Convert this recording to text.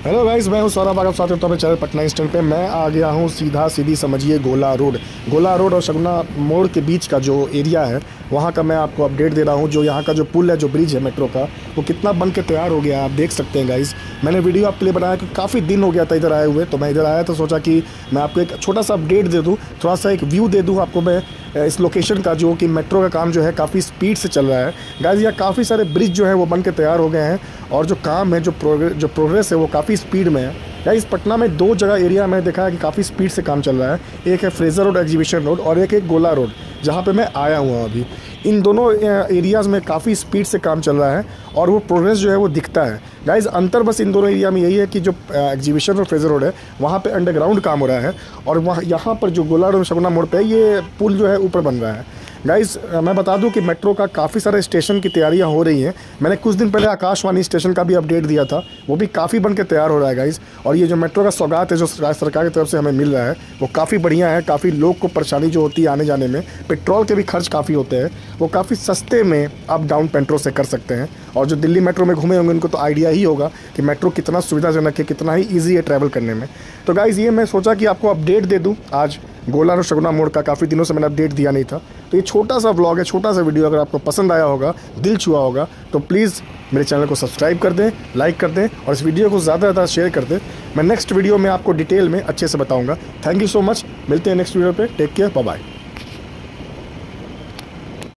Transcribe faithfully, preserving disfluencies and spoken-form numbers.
Hello guys, मैं हूं सौरभ। आप साथ में चैनल पटना इंस्टेंट पे मैं आ गया हूं। सीधा सीधी समझिए गोला रोड गोला रोड और शगुना मोड़ के बीच का जो एरिया है वहां का मैं आपको अपडेट दे रहा हूं। जो यहां का जो पुल है, जो ब्रिज है मेट्रो का, वो कितना बन के तैयार हो गया है आप देख सकते हैं गाइस। मैंने वीडियो आपके लिए बनाया कि काफ़ी दिन हो गया था इधर आए हुए, तो मैं इधर आया तो सोचा कि मैं आपको एक छोटा सा अपडेट दे दूँ, थोड़ा सा एक व्यू दे दूँ आपको मैं इस लोकेशन का, जो कि मेट्रो का काम जो है काफ़ी स्पीड से चल रहा है गाइस। यहाँ काफ़ी सारे ब्रिज जो है वो बन के तैयार हो गए हैं और जो काम है, जो प्रोग्रेस जो प्रोग्रेस है वो काफ़ी स्पीड में है गाइस। पटना में दो जगह एरिया में देखा है कि काफ़ी स्पीड से काम चल रहा है। एक है फ्रेजर रोड एग्जीबिशन रोड और एक है गोला रोड, जहाँ पे मैं आया हुआ अभी। इन दोनों एरियाज़ में काफ़ी स्पीड से काम चल रहा है और वो प्रोग्रेस जो है वो दिखता है गाइस। अंतर बस इन दोनों एरिया में यही है कि जो एग्जीबिशन और फ्रेजर रोड है वहाँ पे अंडरग्राउंड काम हो रहा है और वहाँ यहाँ पर जो गोला रोड शगुना मोड़ पे ये पुल जो है ऊपर बन रहा है गाइस। मैं बता दूं कि मेट्रो का काफ़ी सारे स्टेशन की तैयारियां हो रही हैं। मैंने कुछ दिन पहले आकाशवाणी स्टेशन का भी अपडेट दिया था, वो भी काफ़ी बन के तैयार हो रहा है गाइस। और ये जो मेट्रो का सौगात है जो राज्य सरकार की तरफ से हमें मिल रहा है वो काफ़ी बढ़िया है। काफ़ी लोग को परेशानी जो होती है आने जाने में, पेट्रोल के भी खर्च काफ़ी होते हैं, वो काफ़ी सस्ते में अप डाउन मेट्रो से कर सकते हैं। और जो दिल्ली मेट्रो में घूमे होंगे उनको तो आइडिया ही होगा कि मेट्रो कितना सुविधाजनक है, कितना ही ईजी है ट्रैवल करने में। तो गाइज़ ये मैं सोचा कि आपको अपडेट दे दूँ आज गोला रोड शगुना मोड़ का। काफ़ी दिनों से मैंने अपडेट दिया नहीं था, तो ये छोटा सा व्लॉग है, छोटा सा वीडियो। अगर आपको पसंद आया होगा, दिल छुआ होगा, तो प्लीज़ मेरे चैनल को सब्सक्राइब कर दें, लाइक कर दें और इस वीडियो को ज़्यादा से ज़्यादा शेयर कर दें। मैं नेक्स्ट वीडियो में आपको डिटेल में अच्छे से बताऊंगा। Thank you so much. मिलते हैं नेक्स्ट वीडियो पे। Take care, bye bye.